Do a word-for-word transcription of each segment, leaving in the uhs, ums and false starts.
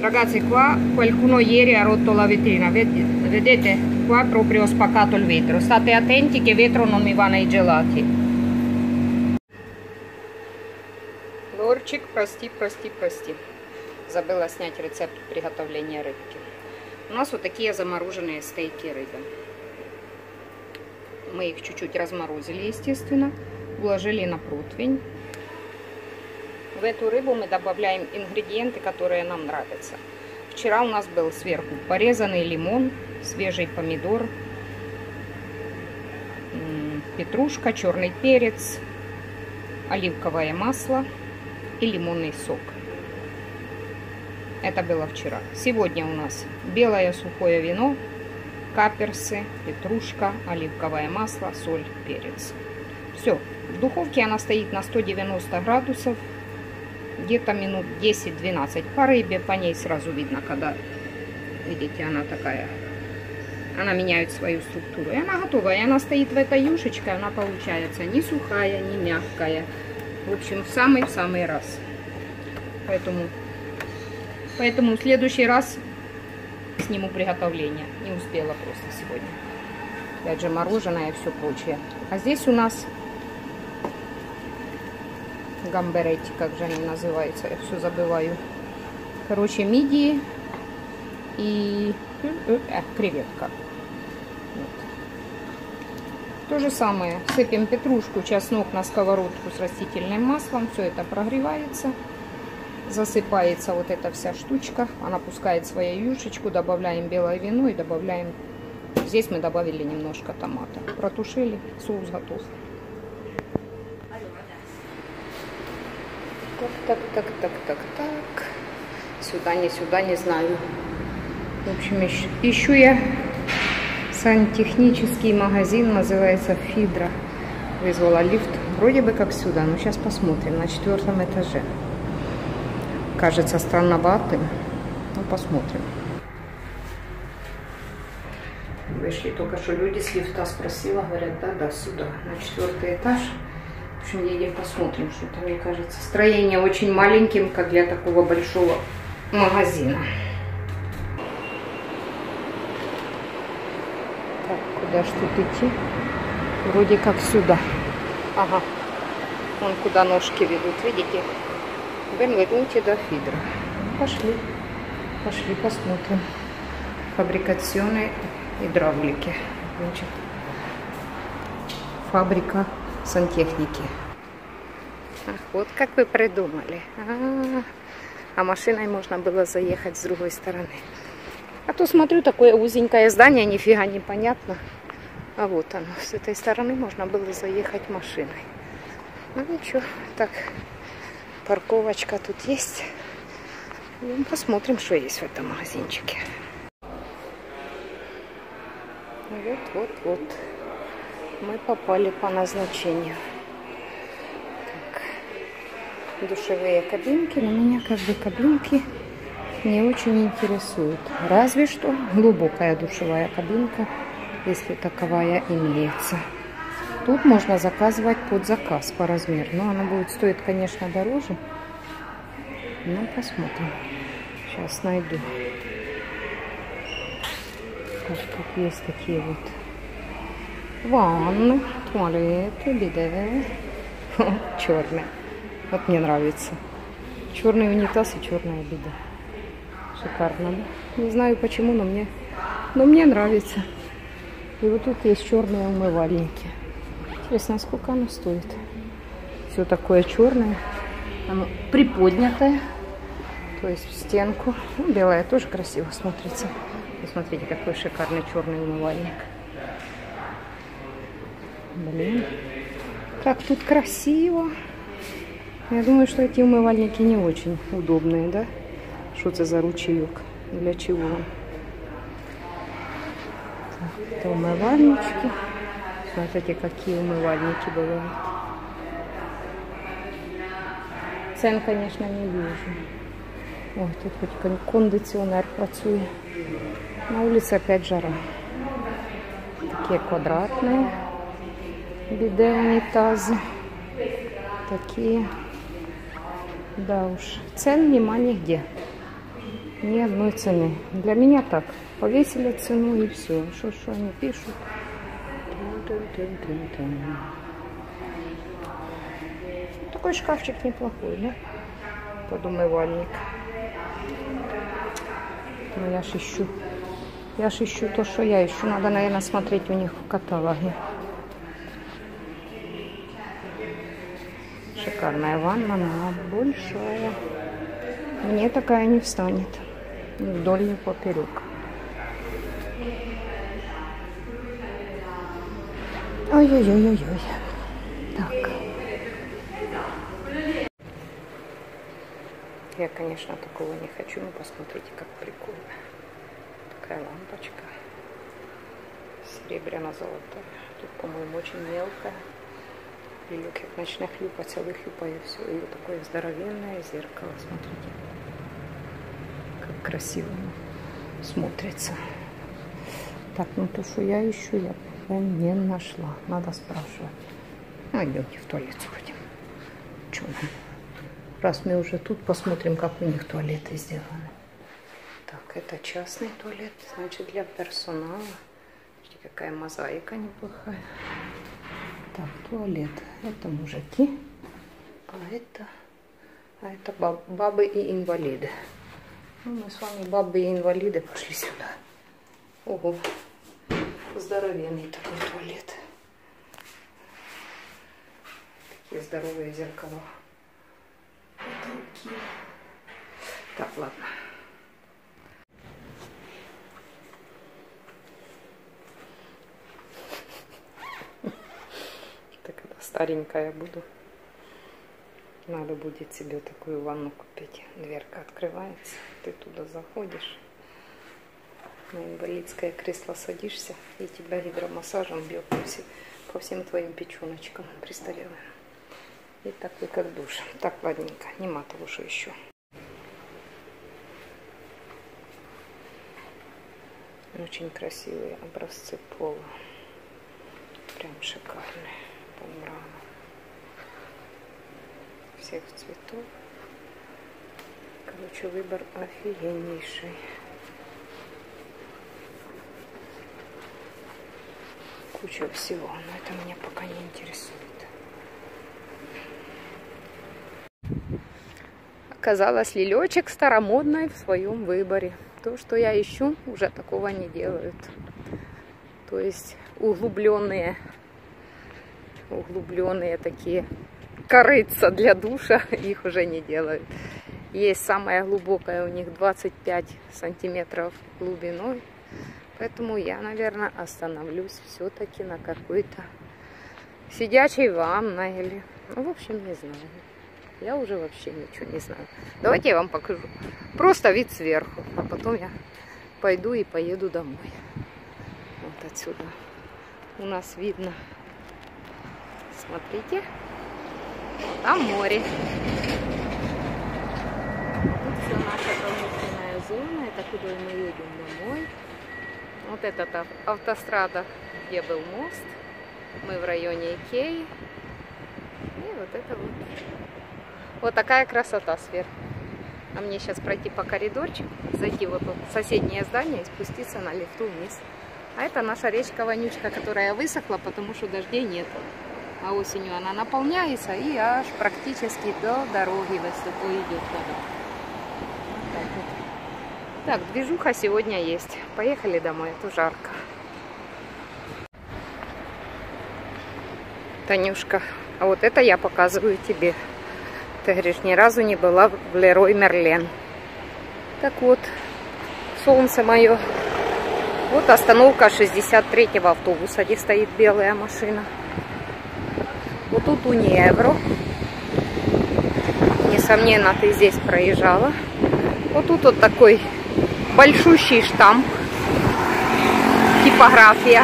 Ragazzi, qua qualcuno ieri ha rotto la vetrina, vedete? Qua proprio ho spaccato il vetro. State attenti che vetro non mi va nei gelati. Лорчик, прости, прости, прости. Забыла снять рецепт приготовления рыбки. У нас вот такие замороженные стейки рыбы. Мы их чуть-чуть разморозили, естественно, уложили на противень. В эту рыбу мы добавляем ингредиенты, которые нам нравятся. Вчера у нас был сверху порезанный лимон, свежий помидор, петрушка, черный перец, оливковое масло и лимонный сок. Это было вчера. Сегодня у нас белое сухое вино, каперсы, петрушка, оливковое масло, соль, перец. Все. В духовке она стоит на сто девяносто градусов. Где-то минут десять-двенадцать. По рыбе, по ней сразу видно, когда, видите, она такая, она меняет свою структуру. И она готова. И она стоит в этой юшечке, она получается не сухая, не мягкая. В общем, в самый-самый раз. Поэтому, поэтому в следующий раз сниму приготовление. Не успела просто сегодня. Опять же, мороженое и все прочее. А здесь у нас гамберетти, как же они называются, я все забываю. Короче, мидии и э, креветка. Вот. То же самое. Сыпем петрушку, чеснок на сковородку с растительным маслом. Все это прогревается. Засыпается вот эта вся штучка. Она пускает свою юшечку. Добавляем белое вино и добавляем... Здесь мы добавили немножко томата. Протушили. Соус готов. Так, так, так, так, так, так. Сюда, не сюда, не знаю. В общем, ищу, ищу я сантехнический магазин, называется Фидра. Вызвала лифт. Вроде бы как сюда, но сейчас посмотрим. На четвертом этаже. Кажется странноватым. Ну, посмотрим. Вышли только что люди с лифта, спросила, говорят, да, да, сюда, на четвертый этаж. В общем, едем посмотрим, что-то, мне кажется. Строение очень маленьким, как для такого большого магазина. Так, куда ж тут идти? Вроде как сюда. Ага. Вон куда ножки ведут, видите? Бенвенути до Фидра. Пошли. Пошли посмотрим. Фабрикационные гидравлики. Значит, фабрика сантехники. Ах, вот как вы придумали. А, -а, -а. а машиной можно было заехать с другой стороны. А то смотрю, такое узенькое здание, нифига не понятно. А вот оно. С этой стороны можно было заехать машиной. Ну ничего, так, парковочка тут есть. И посмотрим, что есть в этом магазинчике. Вот, вот, вот. Мы попали по назначению. Так. Душевые кабинки. Но меня как бы кабинки не очень интересуют. Разве что глубокая душевая кабинка, если таковая имеется. Тут можно заказывать под заказ по размеру. Но она будет стоить, конечно, дороже. Но посмотрим. Сейчас найду. Так, тут есть такие вот ванны, туалеты, биде. Черные. Вот мне нравится. Черный унитаз и черная биде. Шикарно, да? Не знаю почему, но мне, но мне нравится. И вот тут есть черные умывальники. Интересно, сколько оно стоит? Все такое черное. Оно приподнятое. То есть в стенку. Ну, белое тоже красиво смотрится. Посмотрите, какой шикарный черный умывальник. Блин, как тут красиво. Я думаю, что эти умывальники не очень удобные, да? Что это за ручеек? Для чего? Так, это умывальнички. Смотрите, какие умывальники бывают. Цен, конечно, не вижу. Ой, тут хоть кондиционер працует. На улице опять жара. Такие квадратные биде унитазы. Такие. Да уж. Цен нема нигде. Ни одной цены. Для меня так. Повесили цену и все. Что, что они пишут? Такой шкафчик неплохой, да? Под умывальник. Но я ж ищу. Я ж ищу то, что я ищу. Надо, наверное, смотреть у них в каталоге. Шикарная ванна, она большая. Мне такая не встанет. Ни вдоль, ни поперек. Ой-ой-ой-ой-ой. Так. Я, конечно, такого не хочу, но посмотрите, как прикольно. Такая лампочка. Серебряно-золотая. Тут, по-моему, очень мелкая. И как начинаю хлюпать, целый хлюпаю, и все. И вот такое здоровенное зеркало, смотрите. Как красиво смотрится. Так, ну то, что я ищу, я пока не нашла. Надо спрашивать. Ну, идемте в туалет сходим. Чё нам? Раз мы уже тут, посмотрим, как у них туалеты сделаны. Так, это частный туалет, значит, для персонала. Смотрите, какая мозаика неплохая. Так, туалет. Это мужики, а это, а это баб, бабы и инвалиды. Ну, мы с вами, бабы и инвалиды, пошли сюда. Ого, здоровенный такой туалет. Такие здоровые зеркала. Так, ладно. Так, когда старенькая буду, надо будет себе такую ванну купить. Дверка открывается, ты туда заходишь, на инвалидское кресло садишься, и тебя гидромассажем бьет по всем, по всем твоим печеночкам престарелым. И такой, как душ. Так, ладненько, нема того, что еще. Очень красивые образцы пола. Прям шикарные. По мрамору. Всех цветов. Короче, выбор офигеннейший. Куча всего, но это меня пока не интересует. Оказалось, лилечек старомодной в своем выборе. То, что я ищу, уже такого не делают. То есть углубленные, углубленные такие корыца для душа, их уже не делают. Есть самая глубокая у них двадцать пять сантиметров глубиной. Поэтому я, наверное, остановлюсь все-таки на какой-то сидячей ванной или... Ну, в общем, не знаю. Я уже вообще ничего не знаю. Давайте я вам покажу. Просто вид сверху. А потом я пойду и поеду домой. Вот отсюда у нас видно. Смотрите. Там море. Тут все наша промышленная зона. Это куда мы едем домой. Вот это автострада, где был мост. Мы в районе Икеи. И вот это вот. Вот такая красота сверху. А мне сейчас пройти по коридорчику, зайти в это соседнее здание и спуститься на лифту вниз. А это наша речка Вонючка, которая высохла, потому что дождей нет. А осенью она наполняется и аж практически до дороги высоко идет вода. Вот так вот. Так, движуха сегодня есть. Поехали домой, а то жарко. Танюшка, а вот это я показываю тебе. Ты говоришь, ни разу не была в Лерой Мерлен. Так вот, солнце мое. Вот остановка шестьдесят третьего автобуса, где стоит белая машина. Вот тут Униевро. Несомненно, ты здесь проезжала. Вот тут вот такой большущий штамп. Типография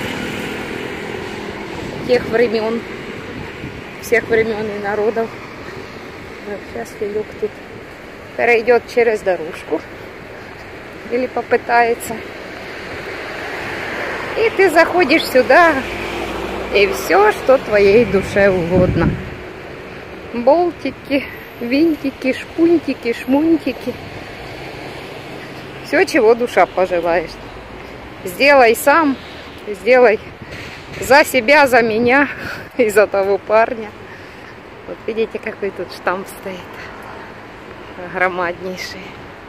тех времен. Всех времен и народов. Сейчас Филюк тут перейдет через дорожку. Или попытается. И ты заходишь сюда. И все, что твоей душе угодно. Болтики, винтики, шпунтики, шмунтики. Все, чего душа пожелаешь. Сделай сам, сделай за себя, за меня и за того парня. Вот видите, какой тут штамп стоит. Громаднейший.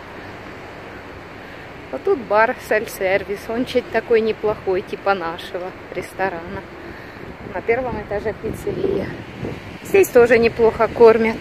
А тут бар, сель-сервис. Он чуть такой неплохой, типа нашего ресторана. На первом этаже пиццерия. Здесь тоже неплохо кормят.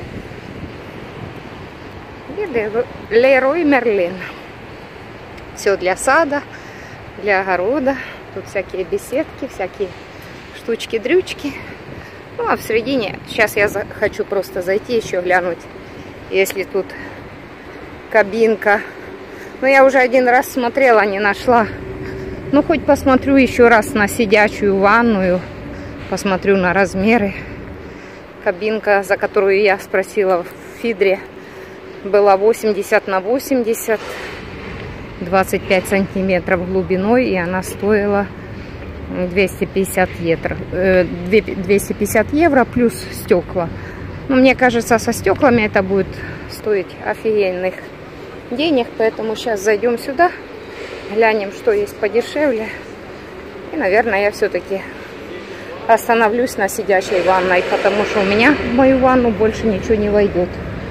И Лерой Мерлин. Все для сада, для огорода. Тут всякие беседки, всякие штучки-дрючки. Ну, а в середине, сейчас я хочу просто зайти еще глянуть, если тут кабинка. Но я уже один раз смотрела, не нашла. Ну, хоть посмотрю еще раз на сидячую ванную. Посмотрю на размеры. Кабинка, за которую я спросила в Фидре, была восемьдесят на восемьдесят. двадцать пять сантиметров глубиной. И она стоила двести пятьдесят евро плюс стекла. Но мне кажется, со стеклами это будет стоить офигенных денег. Поэтому сейчас зайдем сюда, глянем, что есть подешевле. И, наверное, я все-таки остановлюсь на сидячей ванной, потому что у меня в мою ванну больше ничего не войдет.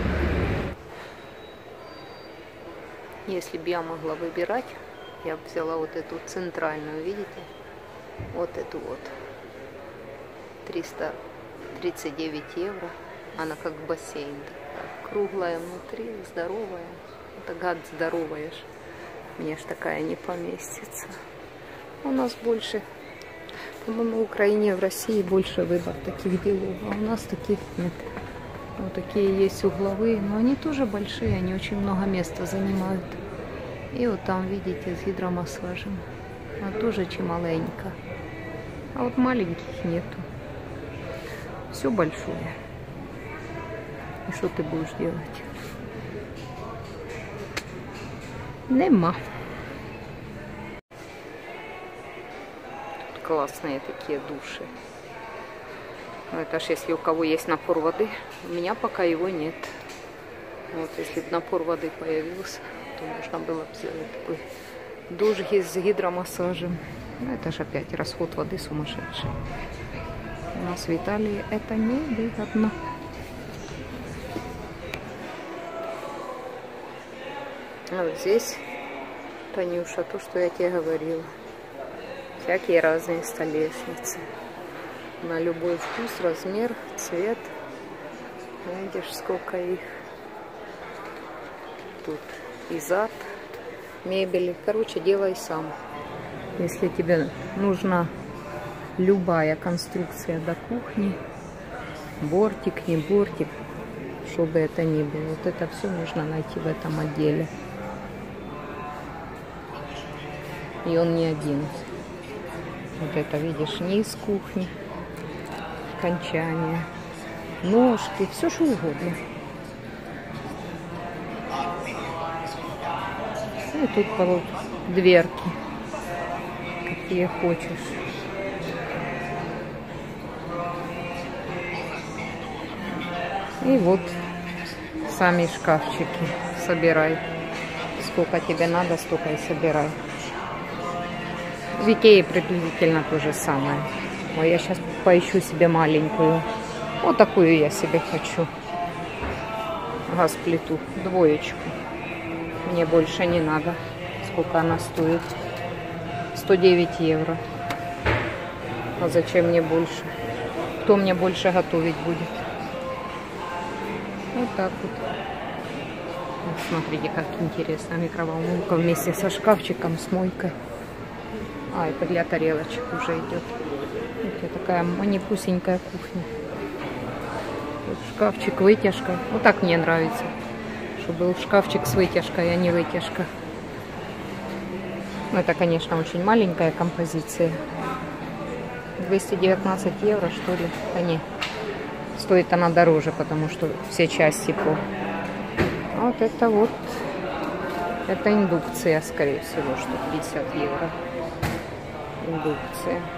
Если бы я могла выбирать, я бы взяла вот эту центральную, видите? Вот эту вот. триста тридцать девять евро. Она как бассейн. Круглая внутри, здоровая. Это гад здоровая ж. Мне ж такая не поместится. У нас больше, по-моему, в Украине, в России больше выбор таких делов. А у нас таких нет. Вот такие есть угловые, но они тоже большие, они очень много места занимают. И вот там, видите, с гидромассажем. А тоже чемаленько. А вот маленьких нету. Все большое. И что ты будешь делать? Нема. Тут классные такие души. Но это ж если у кого есть напор воды. У меня пока его нет. Вот если бы напор воды появился, то можно было бы сделать такой душ с гидромассажем. Но это же опять расход воды сумасшедший. У нас в Италии это невыгодно. А вот здесь, Танюша, то, что я тебе говорила. Всякие разные столешницы. На любой вкус, размер, цвет. Видишь, сколько их. Тут и зад, мебели. Короче, делай сам. Если тебе нужна любая конструкция до кухни, бортик, не бортик, чтобы это ни было. Вот это все нужно найти в этом отделе. И он не один. Вот это, видишь, низ кухни, кончание, ножки, все что угодно. И тут вот дверки, какие хочешь. И вот сами шкафчики собирай. Сколько тебе надо, столько и собирай. В Икее приблизительно то же самое. Но я сейчас поищу себе маленькую. Вот такую я себе хочу. Газ-плиту. Двоечку. Мне больше не надо. Сколько она стоит? сто девять евро. А зачем мне больше? Кто мне больше готовить будет? Вот так вот. Вот смотрите, как интересно. Микроволновка вместе со шкафчиком, с мойкой. А, это для тарелочек уже идет. Видите, такая манипусенькая кухня. Тут шкафчик, вытяжка. Вот так мне нравится. Чтобы был шкафчик с вытяжкой, а не вытяжка. Ну, это, конечно, очень маленькая композиция. двести девятнадцать евро, что ли? Да не. Стоит она дороже, потому что все части по... А вот это вот. Это индукция, скорее всего, что пятьдесят евро. Индукция.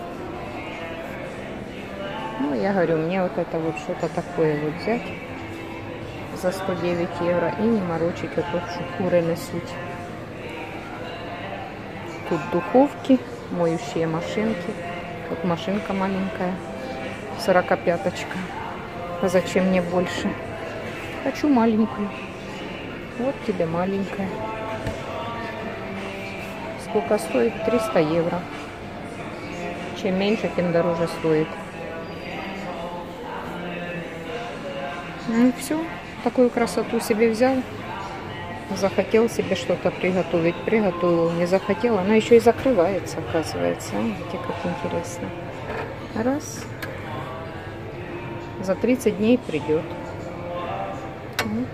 Ну, я говорю, мне вот это вот что-то такое вот взять за сто девять евро и не морочить, вот то, что куры несут. Тут духовки, моющие машинки. Тут машинка маленькая, сорокопяточка. А зачем мне больше? Хочу маленькую. Вот тебе маленькая. Сколько стоит? триста евро. Чем меньше, тем дороже стоит. Ну и все. Такую красоту себе взял. Захотел себе что-то приготовить. Приготовил. Не захотел. Она еще и закрывается, оказывается. А, видите, как интересно. Раз. За тридцать дней придет. Вот.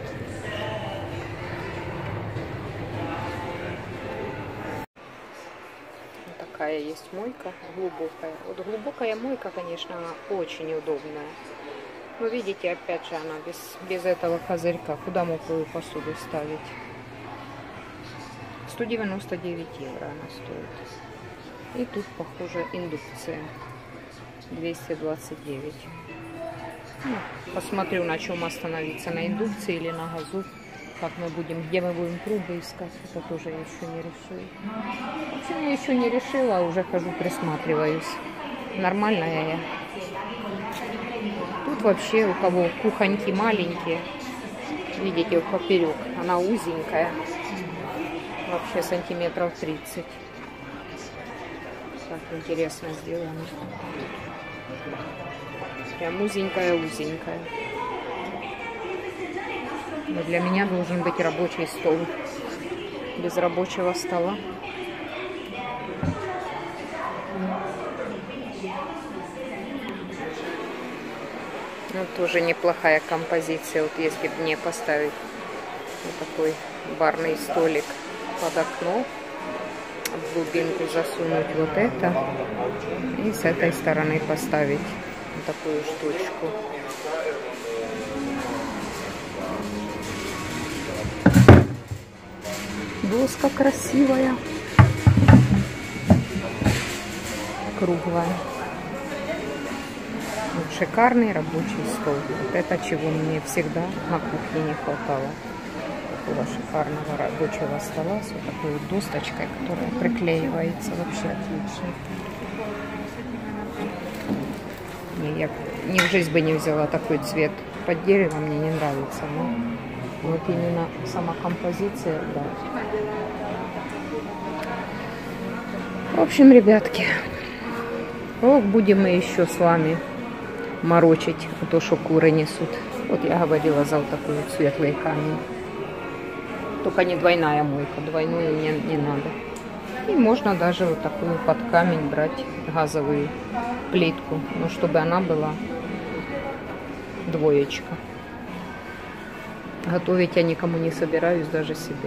Такая есть мойка глубокая. Вот глубокая мойка, конечно, она очень удобная. Но видите, опять же, она без, без этого козырька. Куда мокрую посуду ставить? сто девяносто девять евро она стоит. И тут, похоже, индукция. двести двадцать девять. Ну, посмотрю, на чем остановиться. На индукции или на газу. Как мы будем, где мы будем трубы искать. Это тоже я еще не решила. В общем, я еще не решила, а уже хожу, присматриваюсь. Нормальная я. Тут вообще у кого кухоньки маленькие. Видите, поперек. Она узенькая. Вообще сантиметров тридцать. Так интересно сделано. Прям узенькая-узенькая. Но для меня должен быть рабочий стол. Без рабочего стола. Ну, тоже неплохая композиция. Вот если бы мне поставить вот такой барный столик под окно, в глубинку засунуть вот это и с этой стороны поставить вот такую штучку. Доска красивая, круглая. Вот шикарный рабочий стол. Вот это чего мне всегда на кухне не хватало. Такого шикарного рабочего стола с вот такой вот досточкой, которая приклеивается. Вообще отлично. Не, я ни в жизнь бы не взяла такой цвет. Под дерево мне не нравится, но вот именно сама композиция, да. В общем, ребятки, ох, будем мы еще с вами морочить, а то, что куры несут. Вот я говорила за вот такой вот светлый камень. Только не двойная мойка, двойную мне не надо. И можно даже вот такую под камень брать газовую плитку, но чтобы она была двоечка. Готовить я никому не собираюсь, даже себе.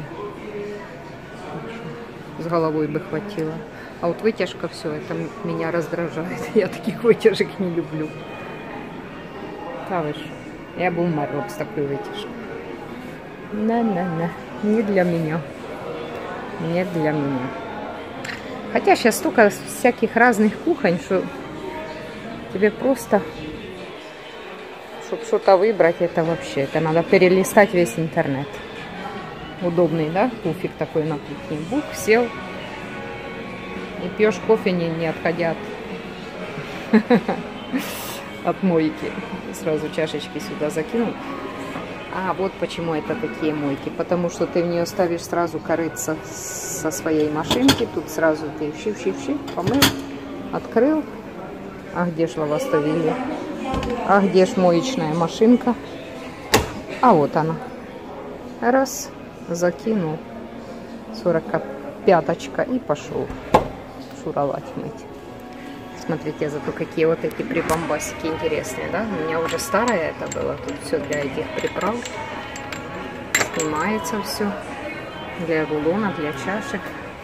С головой бы хватило. А вот вытяжка, все, это меня раздражает. Я таких вытяжек не люблю. Да вы что? Я бы умерла с такой вытяжкой. На-на-на. Не для меня. Не для меня. Хотя сейчас столько всяких разных кухонь, что тебе просто, чтобы что-то выбрать, это вообще, это надо перелистать весь интернет. Удобный, да? Пуфик такой на кухне. Бух, сел и пьешь кофе, не, не отходя от, от мойки. Сразу чашечки сюда закинул. А вот почему это такие мойки. Потому что ты в нее ставишь сразу корыться со своей машинки. Тут сразу ты щип-щип-щип помыл, открыл. А где ж лавастовили? А где ж моечная машинка? А вот она. Раз, закинул. сорок пяточка и пошел шуровать мыть. Смотрите, зато какие вот эти прибамбасики интересные, да? У меня уже старое это было. Тут все для этих приправ. Снимается все. Для рулона, для чашек.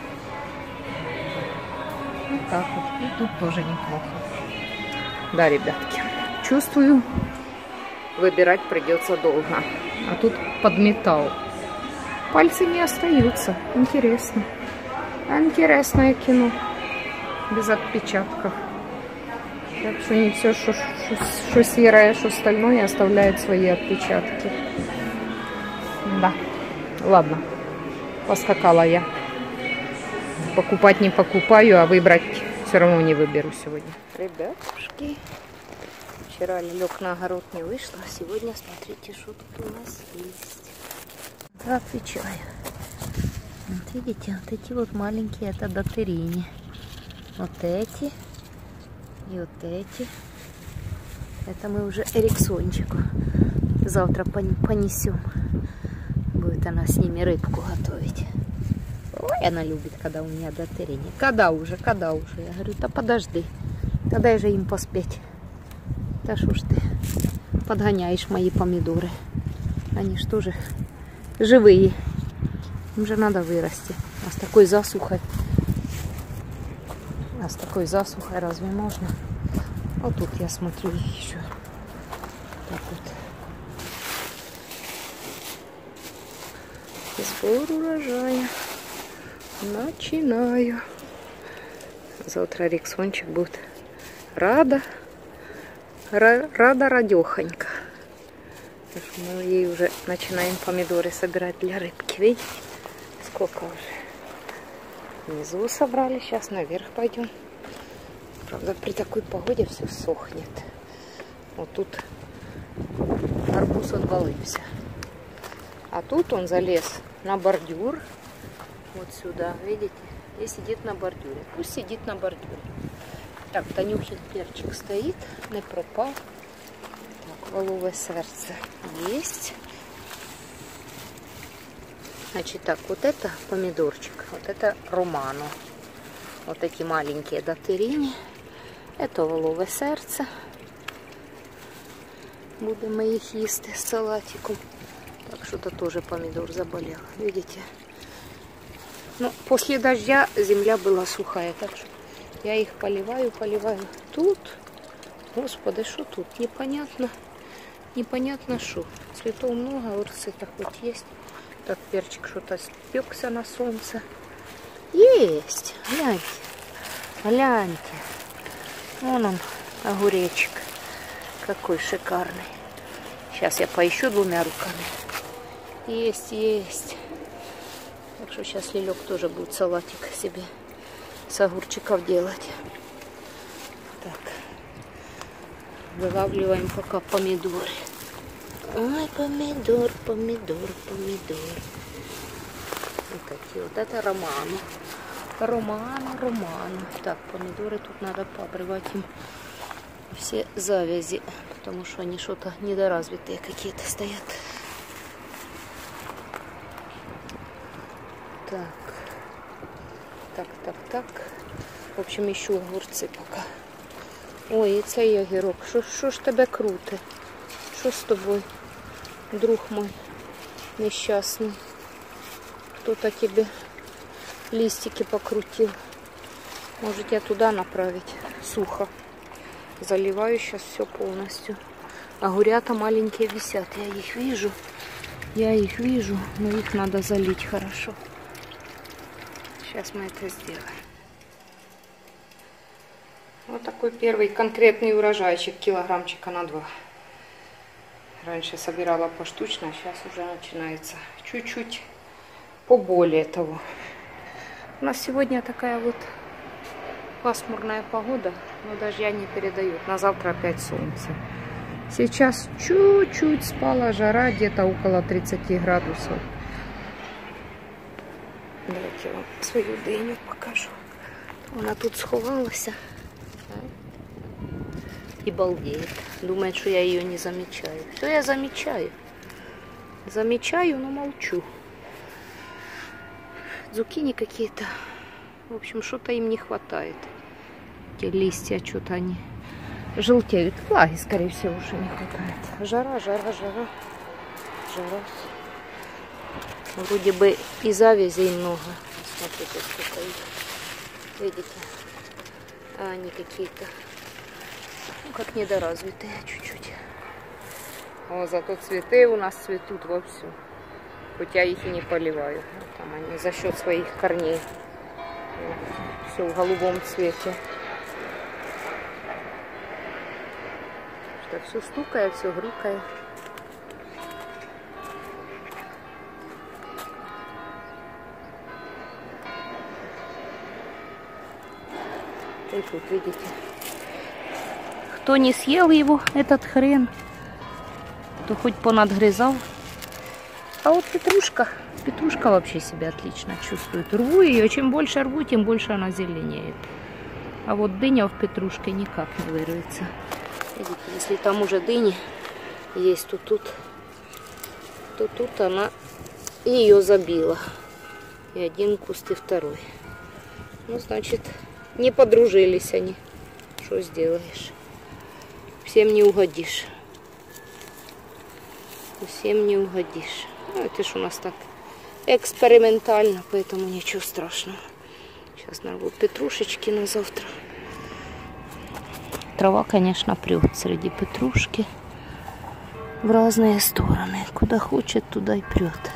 Вот так вот. И тут тоже неплохо. Да, ребятки. Чувствую, выбирать придется долго. А тут под металл. Пальцы не остаются. Интересно. Интересное кино. Без отпечатков. Так что не все, что, что, что серое, что остальное оставляет свои отпечатки. Да. Ладно. Поскакала я. покупать не покупаю, а выбрать все равно не выберу сегодня. Ребятушки, вчера лег на огород, не вышло, а сегодня смотрите, что тут у нас есть. Отвечаю. Вот видите, вот эти вот маленькие, это дотерини. Вот эти и вот эти. Это мы уже Эриксончику завтра понесем. Будет она с ними рыбку готовить. Ой, она любит, когда у меня дотерини. Когда уже, когда уже? Я говорю, да подожди. Когда же им поспеть? Да что ж ты подгоняешь мои помидоры? Они что же живые. Им же надо вырасти. А с такой засухой. А с такой засухой разве можно? Вот тут я смотрю еще. Так вот. Сбор урожая. Начинаю. Завтра Риксончик будет рада. Рада радехонька. Мы ей уже начинаем помидоры собирать для рыбки. Видите? Сколько уже. Внизу собрали. Сейчас наверх пойдем. Правда, при такой погоде все сохнет. Вот тут арбуз отвалился. А тут он залез на бордюр. Вот сюда, видите? И сидит на бордюре. Пусть сидит на бордюре. Так, Танюхин перчик стоит, не пропал. Так, воловое сердце есть. Значит, так, вот это помидорчик, вот это романо. Вот эти маленькие дотерини. Это воловое сердце. Будемо їх їсти з салатиком. Так, что-то тоже помидор заболел. Видите? Ну, после дождя земля была сухая, так что я их поливаю, поливаю. Тут, господи, что тут? Непонятно, непонятно что. Цветов много, огурцы-то хоть есть. Так, перчик что-то спекся на солнце. Есть, гляньте, гляньте. Вон он, огуречек. Какой шикарный. Сейчас я поищу двумя руками. Есть, есть. Так что сейчас Лилек тоже будет салатик себе с огурчиков делать. Так. Вылавливаем пока помидоры. Ой, помидор, помидор, помидор. Вот такие вот. Это романо. Романо, романо. Так, помидоры тут надо пообрывать им все завязи, потому что они что-то недоразвитые какие-то стоят. Так, так, так, так. В общем, ищу огурцы пока. Ой, і цей огірок. Що, що ж тебе круте? Що з тобою, друг мой несчастный? Кто-то тебе листики покрутил. Может, я туда направить? Сухо. Заливаю сейчас все полностью. Огурята маленькие висят. Я их вижу. Я их вижу, но их надо залить хорошо. Сейчас мы это сделаем. Вот такой первый конкретный урожайчик, килограммчика на два. Раньше собирала поштучно, а сейчас уже начинается чуть-чуть поболее того. У нас сегодня такая вот пасмурная погода, но дождя не передают. На завтра опять солнце. Сейчас чуть-чуть спала жара, где-то около тридцати градусов. Давайте я вам свою дыню покажу. Она тут сховалась и балдеет. Думает, что я ее не замечаю. Все я замечаю. Замечаю, но молчу. Зукини какие-то. В общем, что-то им не хватает. Эти листья, что-то они желтеют. Влаги, скорее всего, уже не хватает. Жара, жара, жара. Жара. Вроде бы и завязей много. Смотрите, сколько их. Видите? А они какие-то, ну, как недоразвитые чуть-чуть. О, зато цветы у нас цветут вовсю. Хоть я их и не поливаю. Там они за счет своих корней. Все в голубом цвете. Что все стукает, все грюкает. И тут, видите. Кто не съел его, этот хрен, то хоть понадгрызал. А вот петрушка, петрушка вообще себя отлично чувствует. Рву ее, чем больше рву, тем больше она зеленеет. А вот дыня в петрушке никак не вырвется. Видите, если там уже дыни есть, то тут, то тут она ее забила. И один куст, и второй. Ну, значит, не подружились они. Что сделаешь? Всем не угодишь. Всем не угодишь. Ну, это ж у нас так экспериментально, поэтому ничего страшного. Сейчас нарву петрушечки на завтра. Трава, конечно, прет среди петрушки в разные стороны. Куда хочет, туда и прет.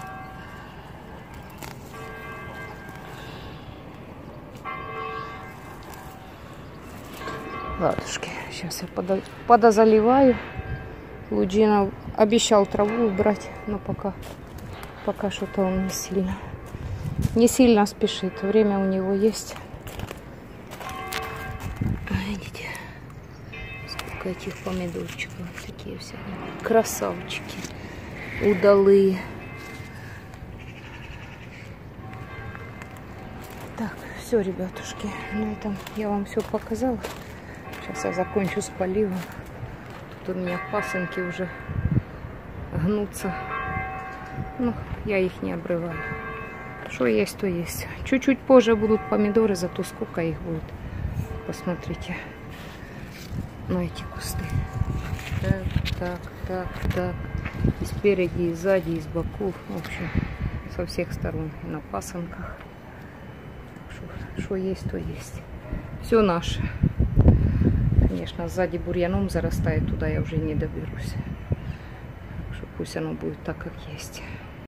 Ладушки, сейчас я подо... подозаливаю. Луджина обещал траву убрать, но пока, пока что-то он не сильно, не сильно спешит. Время у него есть. Видите, сколько этих помидорчиков. Такие все красавчики, удалые. Так, все, ребятушки, на этом я вам все показала. Сейчас я закончу с поливом. Тут у меня пасынки уже гнутся. Ну, я их не обрываю. Что есть, то есть. Чуть-чуть позже будут помидоры, зато сколько их будет. Посмотрите на эти кусты. Так, так, так, так. И спереди, и сзади, и с боков. В общем, со всех сторон. И на пасынках. Что есть, то есть. Все наше. Конечно, сзади бурьяном зарастает, туда я уже не доберусь. Так что пусть оно будет так, как есть.